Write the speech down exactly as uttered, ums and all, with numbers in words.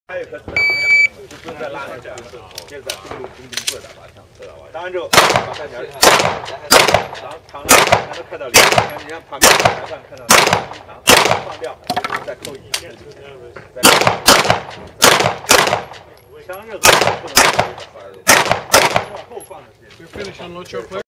还有一颗子弹，就不用再拉上去了，接着再对路中兵过打八枪，打完之后把弹夹，然后长了才能看到里面，你看旁边台上看到长，放掉，再扣一枪，再枪任何不能往后放的。